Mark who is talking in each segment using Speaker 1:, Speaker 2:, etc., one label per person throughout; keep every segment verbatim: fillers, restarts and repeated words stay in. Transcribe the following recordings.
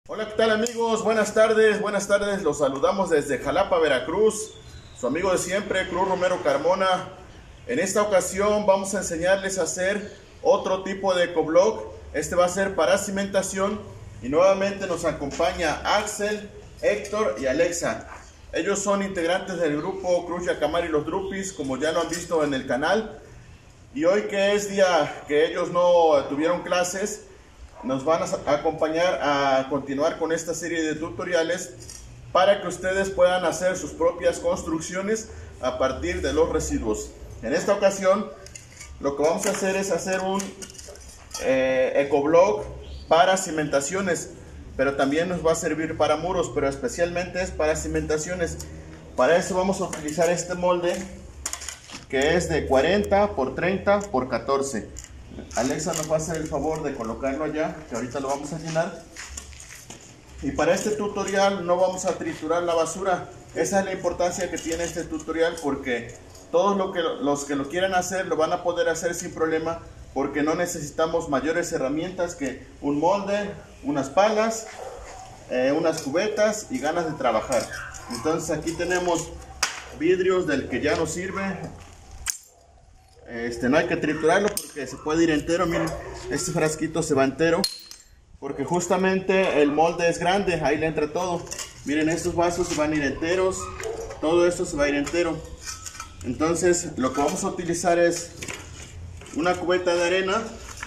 Speaker 1: Hola, ¿qué tal amigos? Buenas tardes, buenas tardes, los saludamos desde Jalapa, Veracruz, su amigo de siempre, Cruz Romero Carmona. En esta ocasión vamos a enseñarles a hacer otro tipo de ecoblock. Este va a ser para cimentación y nuevamente nos acompaña Axel, Héctor y Alexa. Ellos son integrantes del grupo Cruz Yacamar y los Drupis, como ya lo han visto en el canal. Y hoy, que es día que ellos no tuvieron clases, nos van a acompañar a continuar con esta serie de tutoriales para que ustedes puedan hacer sus propias construcciones a partir de los residuos. En esta ocasión lo que vamos a hacer es hacer un eh, ecoblock para cimentaciones, pero también nos va a servir para muros, pero especialmente es para cimentaciones. Para eso vamos a utilizar este molde que es de cuarenta por treinta por catorce. Alexa nos va a hacer el favor de colocarlo allá, que ahorita lo vamos a llenar. Y para este tutorial no vamos a triturar la basura. Esa es la importancia que tiene este tutorial, porque todos lo que, los que lo quieran hacer lo van a poder hacer sin problema, porque no necesitamos mayores herramientas que un molde, unas palas, eh, unas cubetas y ganas de trabajar. Entonces aquí tenemos vidrios del que ya nos sirve. Este, no hay que triturarlo porque se puede ir entero. Miren, este frasquito se va entero porque justamente el molde es grande, ahí le entra todo. Miren, estos vasos se van a ir enteros, todo esto se va a ir entero. Entonces lo que vamos a utilizar es una cubeta de arena.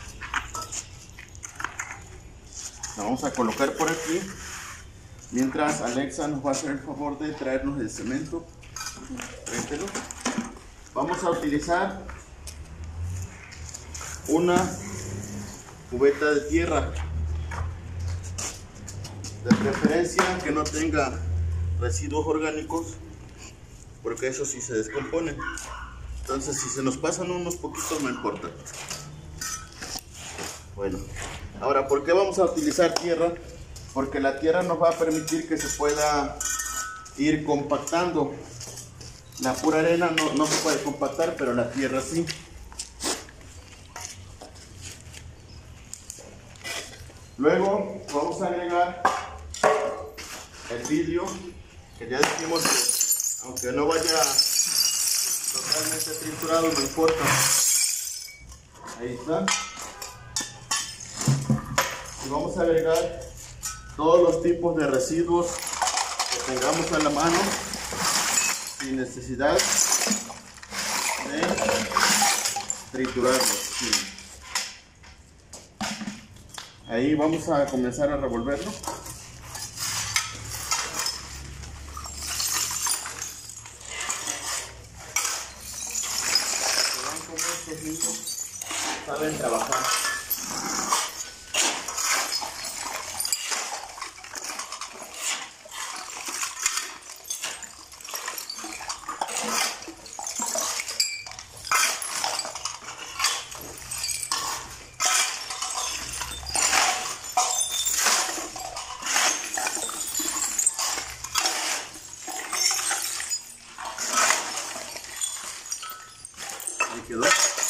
Speaker 1: La vamos a colocar por aquí, mientras Alexa nos va a hacer el favor de traernos el cemento. Tráetelo. Vamos a utilizar una cubeta de tierra, de preferencia que no tenga residuos orgánicos, porque eso sí se descompone. Entonces si se nos pasan unos poquitos no importa. Bueno, ahora, ¿por qué vamos a utilizar tierra? Porque la tierra nos va a permitir que se pueda ir compactando. La pura arena no, no se puede compactar, pero la tierra sí. Luego vamos a agregar el vidrio, que ya dijimos que aunque no vaya totalmente triturado no importa. Ahí está. Y vamos a agregar todos los tipos de residuos que tengamos a la mano, sin necesidad de triturarlos. Sí. Ahí vamos a comenzar a revolverlo. Vean cómo estos niños saben trabajar. Ahí quedó.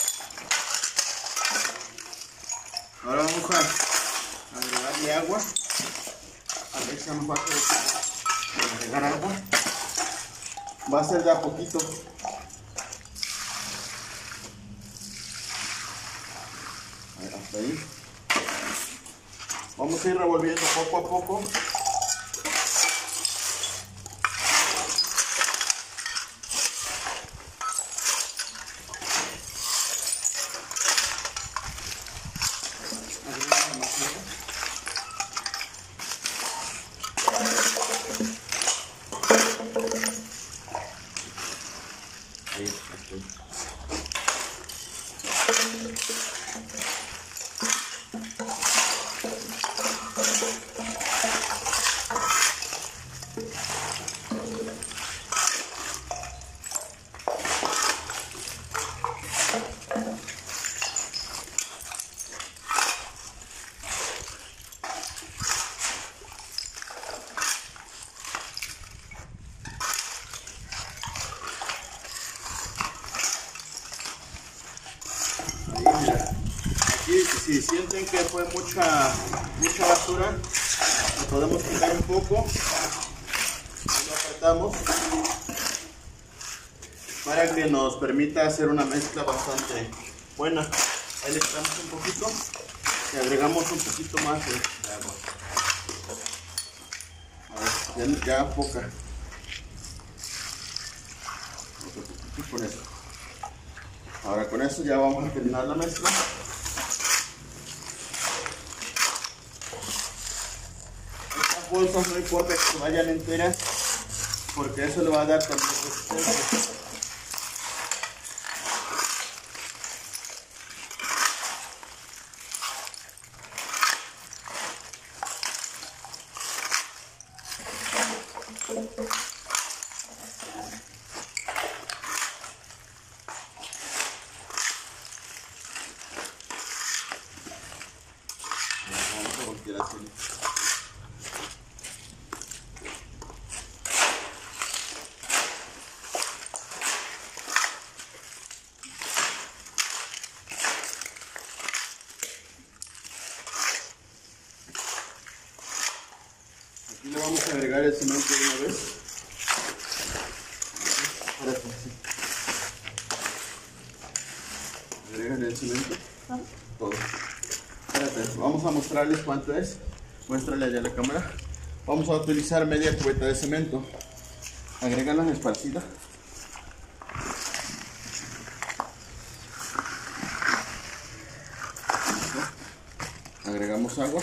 Speaker 1: Ahora vamos a agregarle agua. Alexa nos va a agregar agua. Va a ser de a poquito. A ver, hasta ahí. Vamos a ir revolviendo poco a poco. Aquí, si sienten que fue mucha mucha basura, Lo podemos quitar un poco, lo apartamos para que nos permita hacer una mezcla bastante buena. Ahí le quitamos un poquito y agregamos un poquito más de agua. A ver, ya, ya poca. Con eso. Ahora con eso ya vamos a terminar la mezcla. Estas bolsas no importa que se vayan enteras, porque eso le va a dar también resistencia. Vamos a voltear así. Aquí le vamos a agregar el cemento de una vez. Agregan el cemento. Todo. Espérate, vamos a mostrarles cuánto es. Muéstrale allá a la cámara. Vamos a utilizar media cubeta de cemento. Agregan en esparcida. Agregamos agua.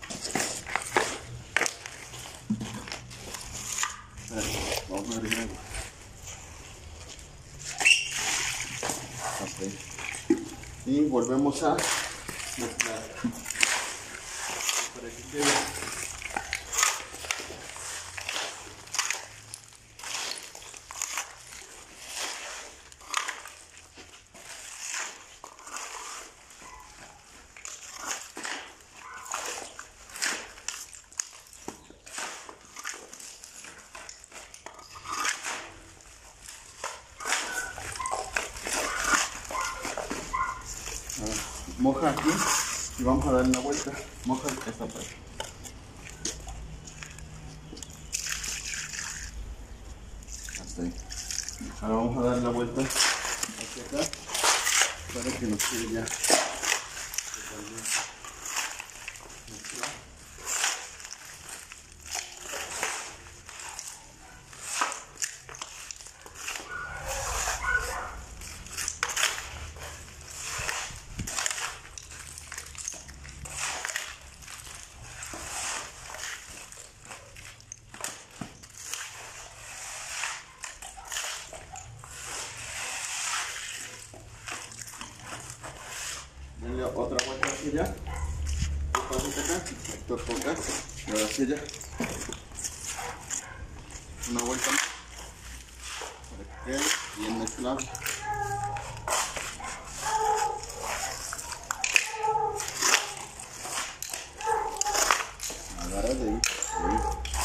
Speaker 1: Espérate, vamos a agregar agua. Okay. Y volvemos a mezclar para que quede. Moja aquí y vamos a darle una vuelta. Moja esta parte. Hasta ahí. Ahora vamos a darle la vuelta hacia acá para que nos quede ya totalmente mezclado. Denle otra vuelta hacia allá. Pásate acá, Héctor por acá, y ahora hacia allá. Una vuelta más para que quede bien mezclado. Agarra de ahí, de ahí.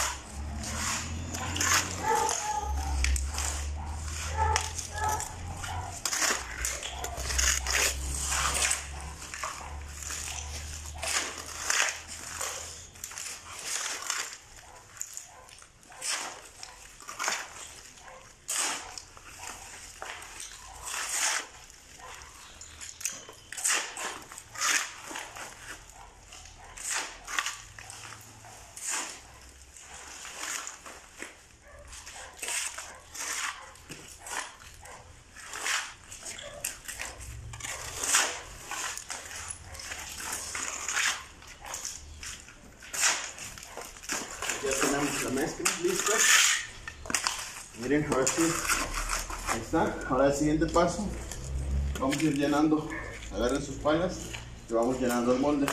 Speaker 1: Ya tenemos la mezcla lista. Miren, ahora sí, ahí está. Ahora el siguiente paso, vamos a ir llenando. Agarren sus palas y vamos llenando el molde.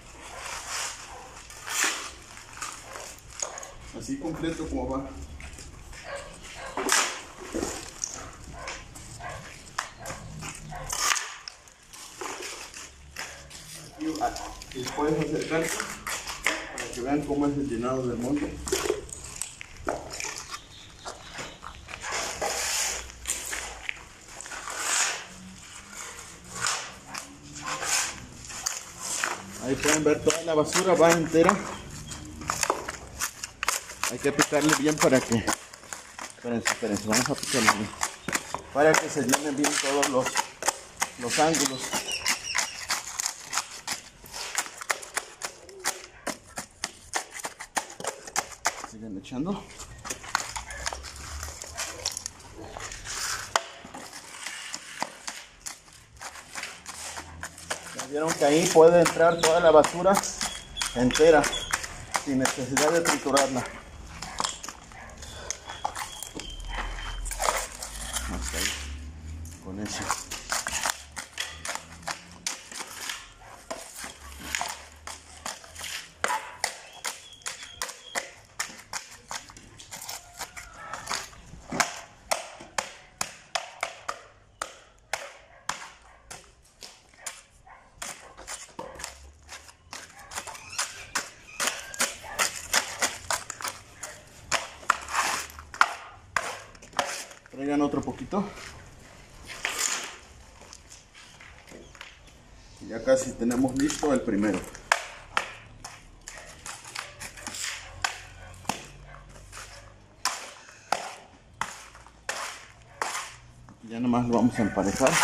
Speaker 1: Así completo como va. Aquí, y puedes acercarte para que vean cómo es el llenado del molde. Ahí pueden ver toda la basura, va entera. Hay que picarle bien para que, espérense, espérense, vamos a picarle bien, para que se llenen bien todos los, los ángulos. Siguen echando. Ya vieron que ahí puede entrar toda la basura entera, sin necesidad de triturarla. Hasta ahí, con eso. Traigan otro poquito. Y ya casi tenemos listo el primero. Y ya nomás lo vamos a emparejar.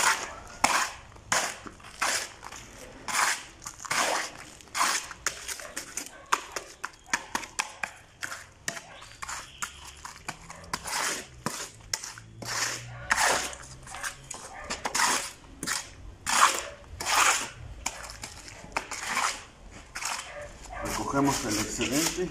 Speaker 1: Recogemos el excedente.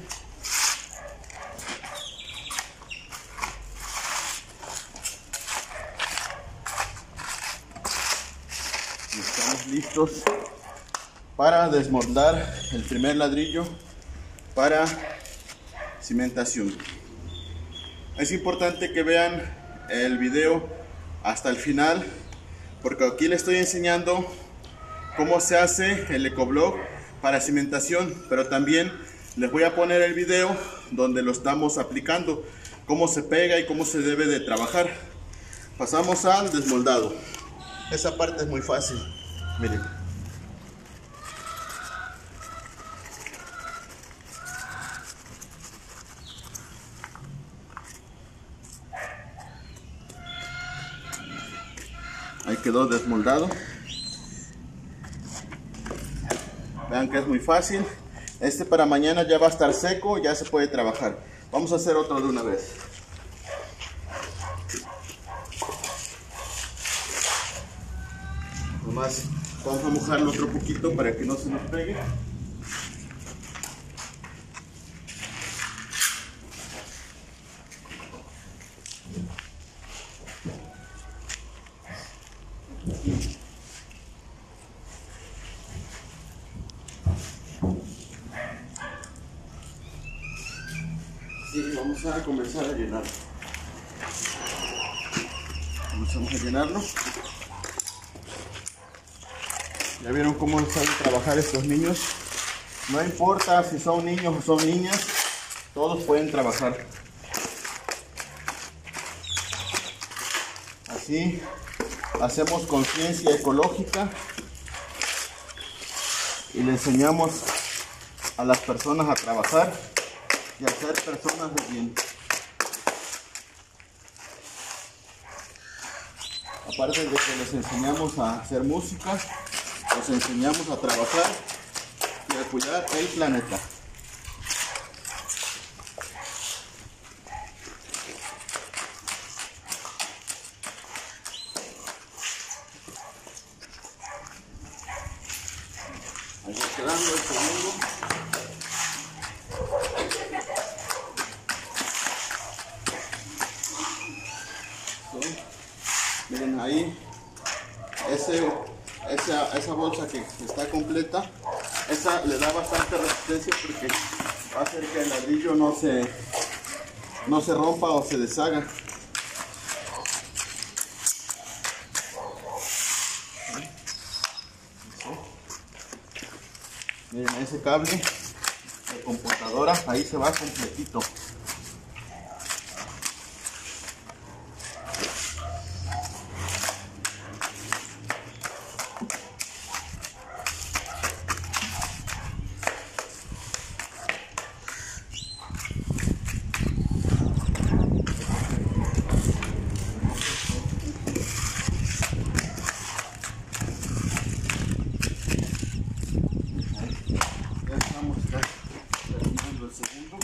Speaker 1: Y estamos listos para desmoldar el primer ladrillo para cimentación. Es importante que vean el video hasta el final, porque aquí les estoy enseñando cómo se hace el ecoblock para cimentación, pero también les voy a poner el video donde lo estamos aplicando, cómo se pega y cómo se debe de trabajar. Pasamos al desmoldado. Esa parte es muy fácil, miren. Ahí quedó desmoldado. Vean que es muy fácil. Este para mañana ya va a estar seco, ya se puede trabajar. Vamos a hacer otro de una vez. Nomás vamos a mojarlo otro poquito para que no se nos pegue. Y vamos a comenzar a llenarlo. Comenzamos a llenarlo. Ya vieron cómo saben trabajar estos niños. No importa si son niños o son niñas, todos pueden trabajar. Así hacemos conciencia ecológica y le enseñamos a las personas a trabajar y a ser personas de bien. Aparte de que les enseñamos a hacer música, les enseñamos a trabajar y a cuidar el planeta. Ahí va quedando el segundo. Miren ahí, ese, esa, esa bolsa que está completa, esa le da bastante resistencia porque va a hacer que el ladrillo no se, no se rompa o se deshaga. Miren ese cable de computadora, ahí se va completito. segundo.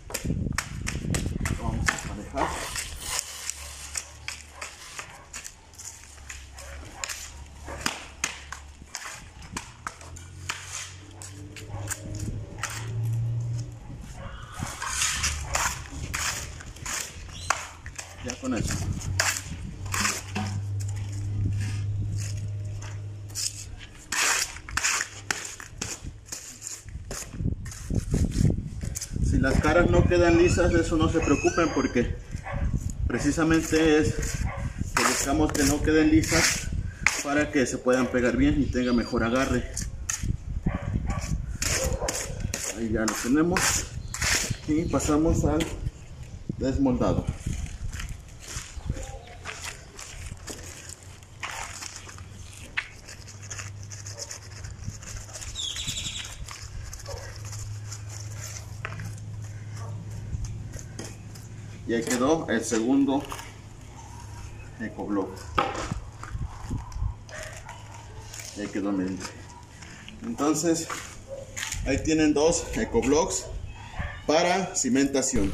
Speaker 1: Lo vamos a manejar. Ya con eso. Si las caras no quedan lisas, eso no se preocupen, porque precisamente es que buscamos que no queden lisas para que se puedan pegar bien y tenga mejor agarre. Ahí ya lo tenemos y pasamos al desmoldado. Y ahí quedó el segundo ecoblock. Y ahí quedó, miren. Entonces, ahí tienen dos ecoblocks para cimentación.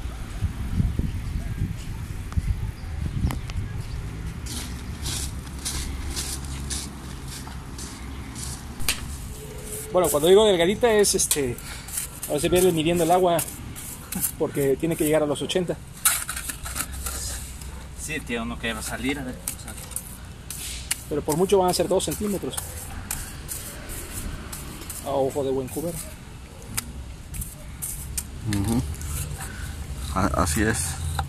Speaker 2: Bueno, cuando digo delgadita es este, ahora se viene midiendo el agua porque tiene que llegar a los ochenta.
Speaker 3: Sí, tío, no quiero salir a ver. O sea.
Speaker 2: Pero por mucho van a ser dos centímetros. A ojo de buen cubero.
Speaker 1: Uh-huh. Así es.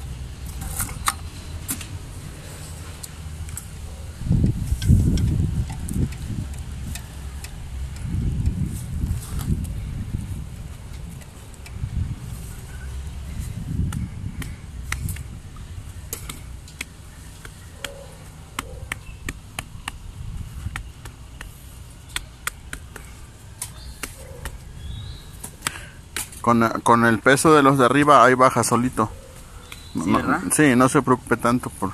Speaker 1: Con, con el peso de los de arriba ahí baja solito. No,
Speaker 3: ¿Sí, verdad?
Speaker 1: no, sí, no se preocupe tanto por...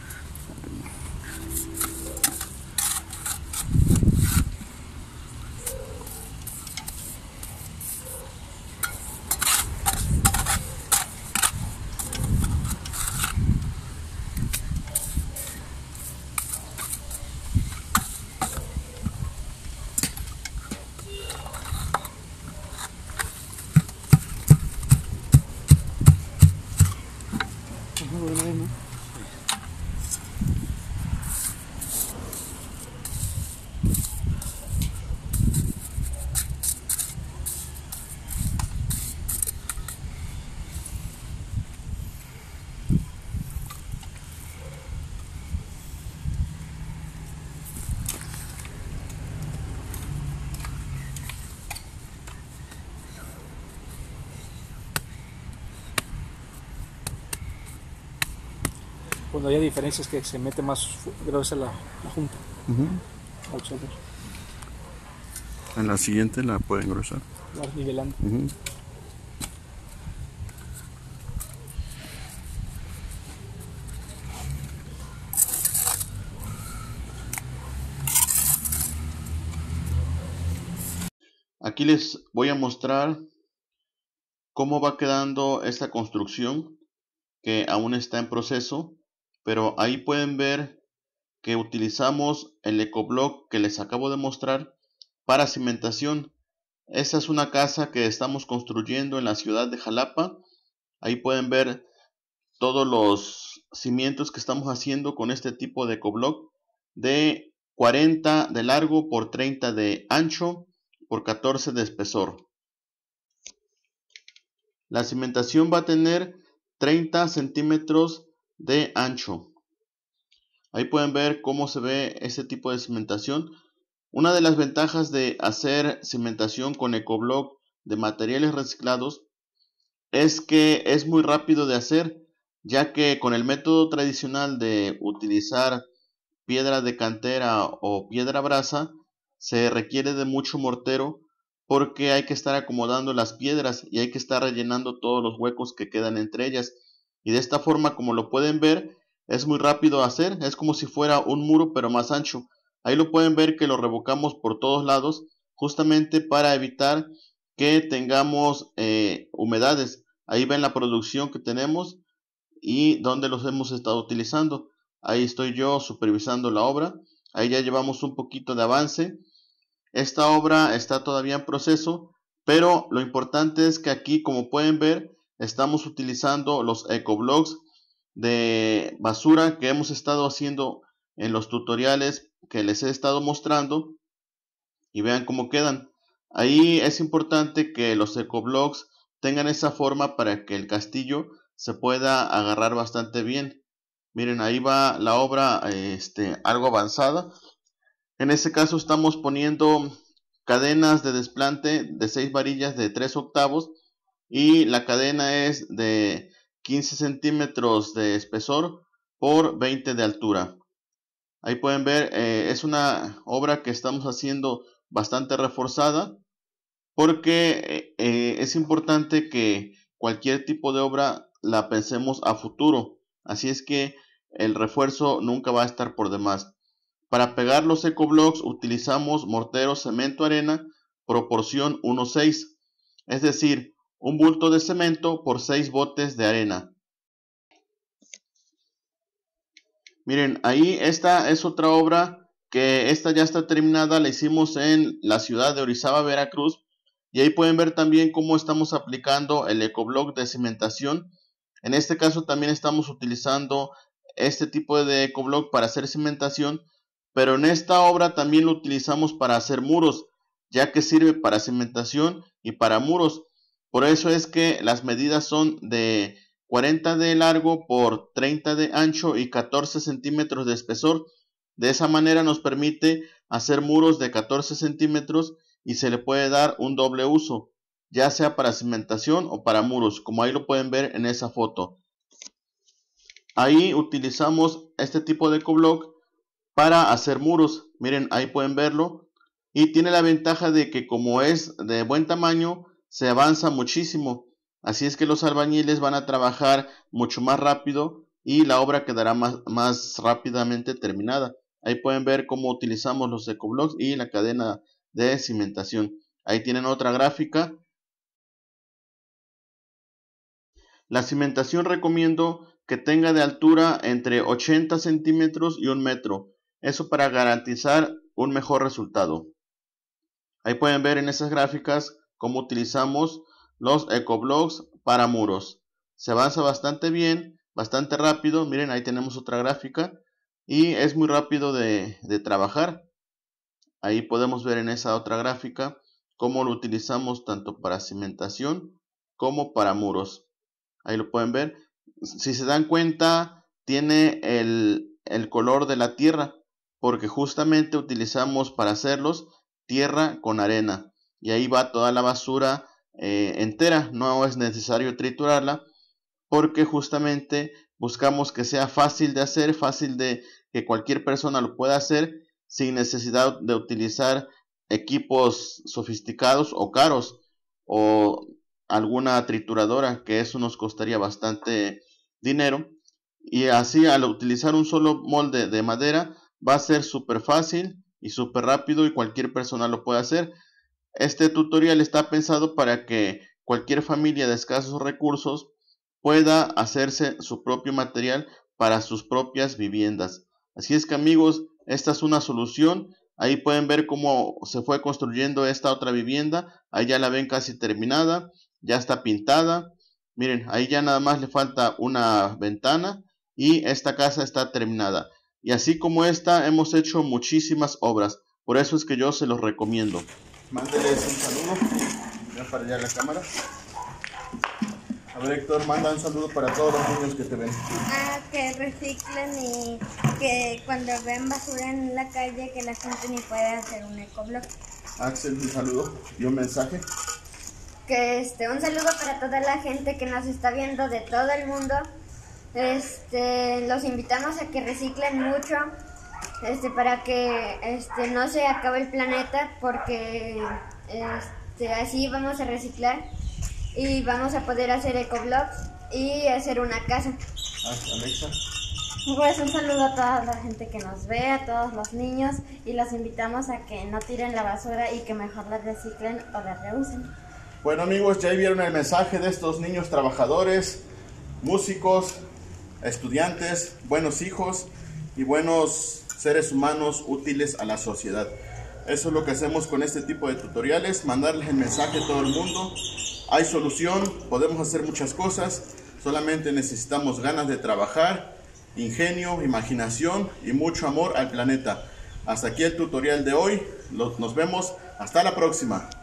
Speaker 2: Cuando haya diferencias que se mete más gruesa la, la junta.
Speaker 1: Uh-huh.
Speaker 2: Al solder.
Speaker 1: En la siguiente la pueden engrosar.
Speaker 2: Vas nivelando.
Speaker 1: Uh-huh. Aquí les voy a mostrar cómo va quedando esta construcción, que aún está en proceso, pero ahí pueden ver que utilizamos el ecoblock que les acabo de mostrar para cimentación. Esta es una casa que estamos construyendo en la ciudad de Jalapa. Ahí pueden ver todos los cimientos que estamos haciendo con este tipo de ecoblock de cuarenta de largo por treinta de ancho por catorce de espesor. La cimentación va a tener treinta centímetros de ancho. Ahí pueden ver cómo se ve este tipo de cimentación. Una de las ventajas de hacer cimentación con ecoblock de materiales reciclados es que es muy rápido de hacer, ya que con el método tradicional de utilizar piedra de cantera o piedra brasa se requiere de mucho mortero, porque hay que estar acomodando las piedras y hay que estar rellenando todos los huecos que quedan entre ellas. Y de esta forma, como lo pueden ver, es muy rápido hacer. Es como si fuera un muro pero más ancho. Ahí lo pueden ver que lo revocamos por todos lados, justamente para evitar que tengamos eh, humedades. Ahí ven la producción que tenemos y dónde los hemos estado utilizando. Ahí estoy yo supervisando la obra. Ahí ya llevamos un poquito de avance. Esta obra está todavía en proceso, pero lo importante es que aquí, como pueden ver, estamos utilizando los ecoblocks de basura que hemos estado haciendo en los tutoriales que les he estado mostrando, y vean cómo quedan. Ahí es importante que los ecoblocks tengan esa forma para que el castillo se pueda agarrar bastante bien. Miren, ahí va la obra este, algo avanzada. En este caso estamos poniendo cadenas de desplante de seis varillas de tres octavos y la cadena es de quince centímetros de espesor por veinte de altura. Ahí pueden ver, eh, es una obra que estamos haciendo bastante reforzada, porque eh, es importante que cualquier tipo de obra la pensemos a futuro. Así es que el refuerzo nunca va a estar por demás. Para pegar los ecoblocks utilizamos mortero, cemento, arena, proporción uno seis. Es decir, un bulto de cemento por seis botes de arena. Miren, ahí esta es otra obra que esta ya está terminada. La hicimos en la ciudad de Orizaba, Veracruz. Y ahí pueden ver también cómo estamos aplicando el ecoblock de cimentación. En este caso también estamos utilizando este tipo de ecoblock para hacer cimentación, pero en esta obra también lo utilizamos para hacer muros, ya que sirve para cimentación y para muros. Por eso es que las medidas son de cuarenta de largo por treinta de ancho y catorce centímetros de espesor. De esa manera nos permite hacer muros de catorce centímetros y se le puede dar un doble uso, ya sea para cimentación o para muros, como ahí lo pueden ver en esa foto. Ahí utilizamos este tipo de ecoblock para hacer muros. Miren, ahí pueden verlo. Y tiene la ventaja de que como es de buen tamaño, se avanza muchísimo. Así es que los albañiles van a trabajar mucho más rápido y la obra quedará más, más rápidamente terminada. Ahí pueden ver cómo utilizamos los ecoblocks y la cadena de cimentación. Ahí tienen otra gráfica. La cimentación recomiendo que tenga de altura entre ochenta centímetros y un metro. Eso para garantizar un mejor resultado. Ahí pueden ver en esas gráficas cómo utilizamos los ecoblocks para muros. Se avanza bastante bien, bastante rápido. Miren, ahí tenemos otra gráfica. Y es muy rápido de, de trabajar. Ahí podemos ver en esa otra gráfica cómo lo utilizamos tanto para cimentación como para muros. Ahí lo pueden ver. Si se dan cuenta, tiene el, el color de la tierra, porque justamente utilizamos para hacerlos tierra con arena. Y ahí va toda la basura eh, entera. No es necesario triturarla, porque justamente buscamos que sea fácil de hacer, fácil de que cualquier persona lo pueda hacer, sin necesidad de utilizar equipos sofisticados o caros o alguna trituradora, que eso nos costaría bastante dinero. Y así, al utilizar un solo molde de madera, va a ser súper fácil y súper rápido y cualquier persona lo puede hacer. Este tutorial está pensado para que cualquier familia de escasos recursos pueda hacerse su propio material para sus propias viviendas. Así es que, amigos, esta es una solución. Ahí pueden ver cómo se fue construyendo esta otra vivienda. Ahí ya la ven casi terminada. Ya está pintada. Miren, ahí ya nada más le falta una ventana. Y esta casa está terminada. Y así como esta, hemos hecho muchísimas obras. Por eso es que yo se los recomiendo. Mándeles un saludo. Ya para allá la cámara. A ver, Héctor, manda un saludo para todos los niños que te ven.
Speaker 4: Ah, que reciclen y que cuando ven basura en la calle, que la gente ni puede hacer un ecoblock.
Speaker 1: Axel, un saludo y un mensaje.
Speaker 4: Que este, un saludo para toda la gente que nos está viendo de todo el mundo. Este, los invitamos a que reciclen mucho, este, para que este, no se acabe el planeta, porque este, así vamos a reciclar. Y vamos a poder hacer ecoblocks y hacer una casa.
Speaker 1: Alexa.
Speaker 4: Pues un saludo a toda la gente que nos ve, a todos los niños, y los invitamos a que no tiren la basura y que mejor la reciclen o la reusen.
Speaker 1: Bueno amigos, ya vieron el mensaje de estos niños trabajadores, músicos, estudiantes, buenos hijos y buenos seres humanos útiles a la sociedad. Eso es lo que hacemos con este tipo de tutoriales, mandarles el mensaje a todo el mundo. Hay solución, podemos hacer muchas cosas, solamente necesitamos ganas de trabajar, ingenio, imaginación y mucho amor al planeta. Hasta aquí el tutorial de hoy, nos vemos, hasta la próxima.